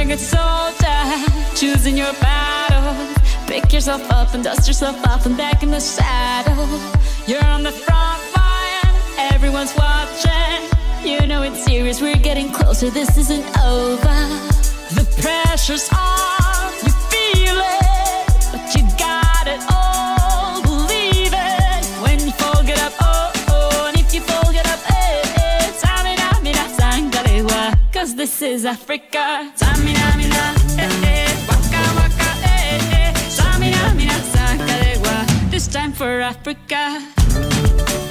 young soldier, choosing your battle. Pick yourself up and dust yourself off and back in the saddle. You're on the front line, everyone's watching. You know it's serious, we're getting closer, this isn't over. The pressure's on, you feel it, but you got it all, believe it. When you fall, get up, oh, oh, and if you fall, get up, eh, eh. Samina, mina, sangalewa, cause this is Africa. Samina, mina, eh, eh, waka, waka, eh, eh. Samina, mina, sangalewa, this time for Africa.